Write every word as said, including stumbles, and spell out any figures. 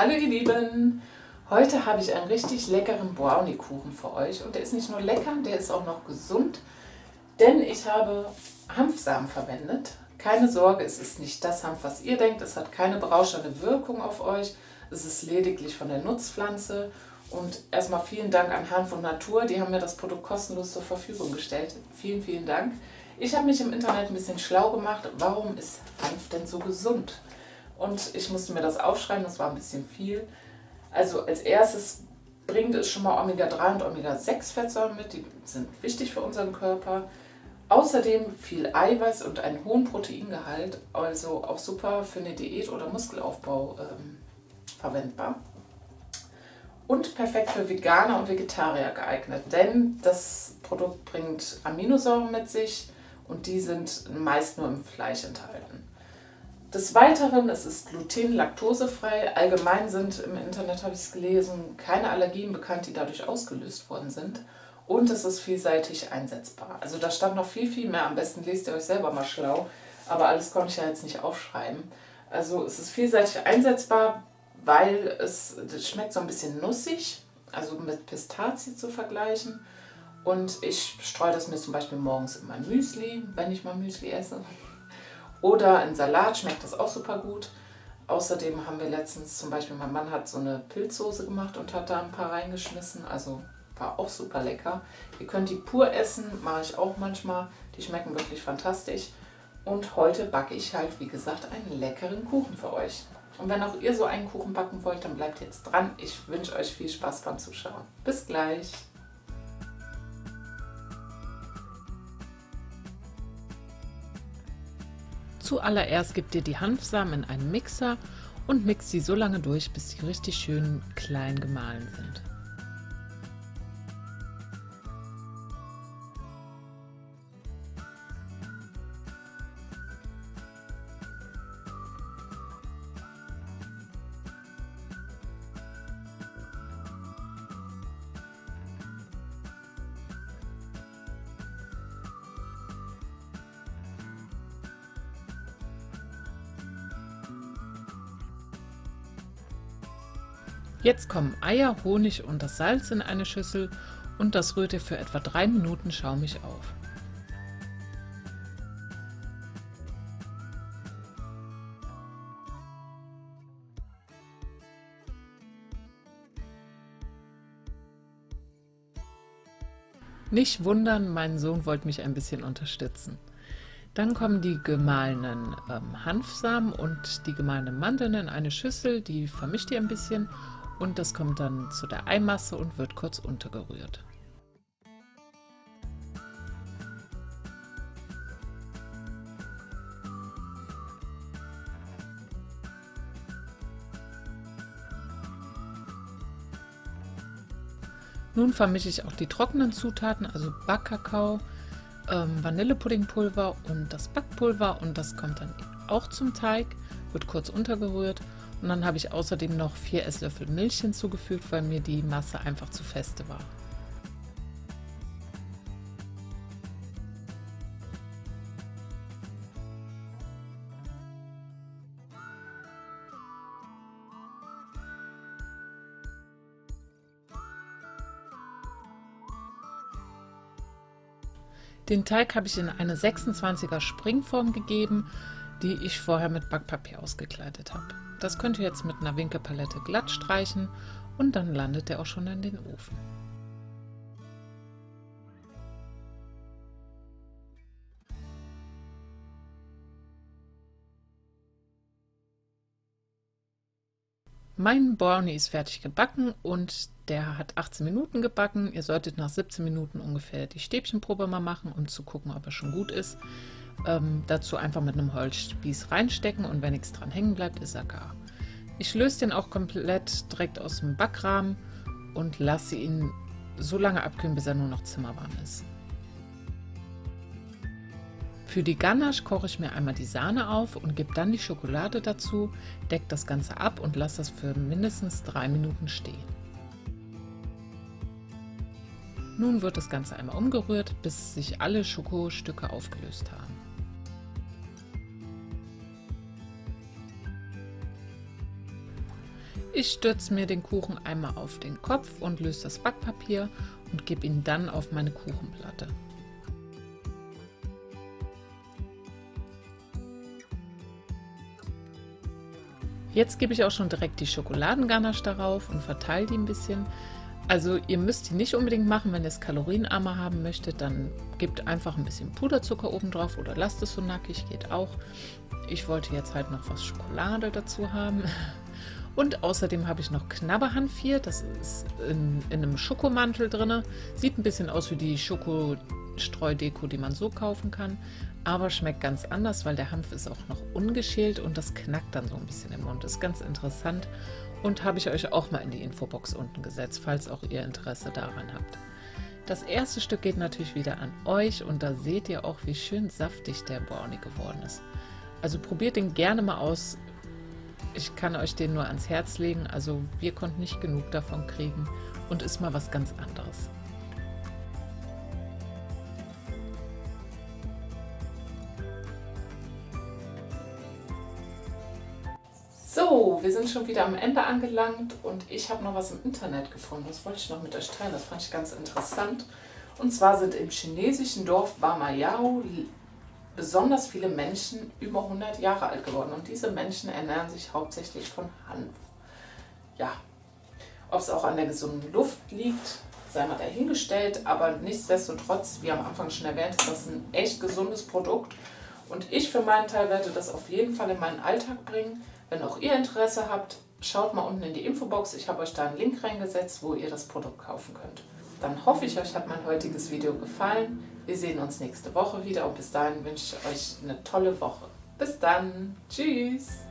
Hallo ihr Lieben! Heute habe ich einen richtig leckeren Brownie-Kuchen für euch und der ist nicht nur lecker, der ist auch noch gesund, denn ich habe Hanfsamen verwendet. Keine Sorge, es ist nicht das Hanf, was ihr denkt, es hat keine berauschende Wirkung auf euch, es ist lediglich von der Nutzpflanze. Und erstmal vielen Dank an Hanf und Natur, die haben mir das Produkt kostenlos zur Verfügung gestellt. Vielen, vielen Dank. Ich habe mich im Internet ein bisschen schlau gemacht, warum ist Hanf denn so gesund? Und ich musste mir das aufschreiben, das war ein bisschen viel. Also als erstes bringt es schon mal Omega drei und Omega sechs Fettsäuren mit, die sind wichtig für unseren Körper. Außerdem viel Eiweiß und einen hohen Proteingehalt, also auch super für eine Diät oder Muskelaufbau ähm, verwendbar. Und perfekt für Veganer und Vegetarier geeignet, denn das Produkt bringt Aminosäuren mit sich und die sind meist nur im Fleisch enthalten. Des Weiteren, es ist gluten-, laktosefrei. Allgemein sind, im Internet habe ich es gelesen, keine Allergien bekannt, die dadurch ausgelöst worden sind. Und es ist vielseitig einsetzbar. Also da stand noch viel, viel mehr. Am besten lest ihr euch selber mal schlau. Aber alles konnte ich ja jetzt nicht aufschreiben. Also es ist vielseitig einsetzbar, weil es, es schmeckt so ein bisschen nussig, also mit Pistazie zu vergleichen. Und ich streue das mir zum Beispiel morgens in mein Müsli, wenn ich mal Müsli esse. Oder in Salat schmeckt das auch super gut. Außerdem haben wir letztens zum Beispiel, mein Mann hat so eine Pilzsoße gemacht und hat da ein paar reingeschmissen. Also war auch super lecker. Ihr könnt die pur essen, mache ich auch manchmal. Die schmecken wirklich fantastisch. Und heute backe ich halt, wie gesagt, einen leckeren Kuchen für euch. Und wenn auch ihr so einen Kuchen backen wollt, dann bleibt jetzt dran. Ich wünsche euch viel Spaß beim Zuschauen. Bis gleich! Zuallererst gebt ihr die Hanfsamen in einen Mixer und mixt sie so lange durch, bis sie richtig schön klein gemahlen sind. Jetzt kommen Eier, Honig und das Salz in eine Schüssel und das rührt ihr für etwa drei Minuten schaumig auf. Nicht wundern, mein Sohn wollte mich ein bisschen unterstützen. Dann kommen die gemahlenen ähm, Hanfsamen und die gemahlenen Mandeln in eine Schüssel, die vermischt ihr ein bisschen. Und das kommt dann zu der Eimasse und wird kurz untergerührt. Nun vermische ich auch die trockenen Zutaten, also Backkakao, ähm, Vanillepuddingpulver und das Backpulver, und das kommt dann auch zum Teig, wird kurz untergerührt. Und dann habe ich außerdem noch vier Esslöffel Milch hinzugefügt, weil mir die Masse einfach zu feste war. Den Teig habe ich in eine sechsundzwanziger Springform gegeben, die ich vorher mit Backpapier ausgekleidet habe. Das könnt ihr jetzt mit einer Winkelpalette glatt streichen und dann landet der auch schon in den Ofen. Mein Brownie ist fertig gebacken und der hat achtzehn Minuten gebacken. Ihr solltet nach siebzehn Minuten ungefähr die Stäbchenprobe mal machen, um zu gucken, ob er schon gut ist. Ähm, dazu einfach mit einem Holzspieß reinstecken und wenn nichts dran hängen bleibt, ist er gar. Ich löse den auch komplett direkt aus dem Backrahmen und lasse ihn so lange abkühlen, bis er nur noch zimmerwarm ist. Für die Ganache koche ich mir einmal die Sahne auf und gebe dann die Schokolade dazu, decke das Ganze ab und lasse das für mindestens drei Minuten stehen. Nun wird das Ganze einmal umgerührt, bis sich alle Schokostücke aufgelöst haben. Ich stürze mir den Kuchen einmal auf den Kopf und löse das Backpapier und gebe ihn dann auf meine Kuchenplatte. Jetzt gebe ich auch schon direkt die Schokoladenganache darauf und verteile die ein bisschen. Also ihr müsst die nicht unbedingt machen, wenn ihr es kalorienarmer haben möchtet, dann gebt einfach ein bisschen Puderzucker oben drauf oder lasst es so nackig, geht auch. Ich wollte jetzt halt noch was Schokolade dazu haben. Und außerdem habe ich noch Knabberhanf hier, das ist in, in einem Schokomantel drin. Sieht ein bisschen aus wie die Schokostreudeko, die man so kaufen kann, aber schmeckt ganz anders, weil der Hanf ist auch noch ungeschält und das knackt dann so ein bisschen im Mund. Das ist ganz interessant und habe ich euch auch mal in die Infobox unten gesetzt, falls auch ihr Interesse daran habt. Das erste Stück geht natürlich wieder an euch und da seht ihr auch, wie schön saftig der Brownie geworden ist. Also probiert den gerne mal aus. Ich kann euch den nur ans Herz legen, also wir konnten nicht genug davon kriegen und ist mal was ganz anderes. So, wir sind schon wieder am Ende angelangt und ich habe noch was im Internet gefunden. Das wollte ich noch mit euch teilen, das fand ich ganz interessant. Und zwar sind im chinesischen Dorf Bamayao besonders viele Menschen über hundert Jahre alt geworden und diese Menschen ernähren sich hauptsächlich von Hanf. Ja, ob es auch an der gesunden Luft liegt, sei mal dahingestellt, aber nichtsdestotrotz, wie am Anfang schon erwähnt, ist das ein echt gesundes Produkt und ich für meinen Teil werde das auf jeden Fall in meinen Alltag bringen. Wenn auch ihr Interesse habt, schaut mal unten in die Infobox, ich habe euch da einen Link reingesetzt, wo ihr das Produkt kaufen könnt. Dann hoffe ich, euch hat mein heutiges Video gefallen. Wir sehen uns nächste Woche wieder und bis dahin wünsche ich euch eine tolle Woche. Bis dann. Tschüss.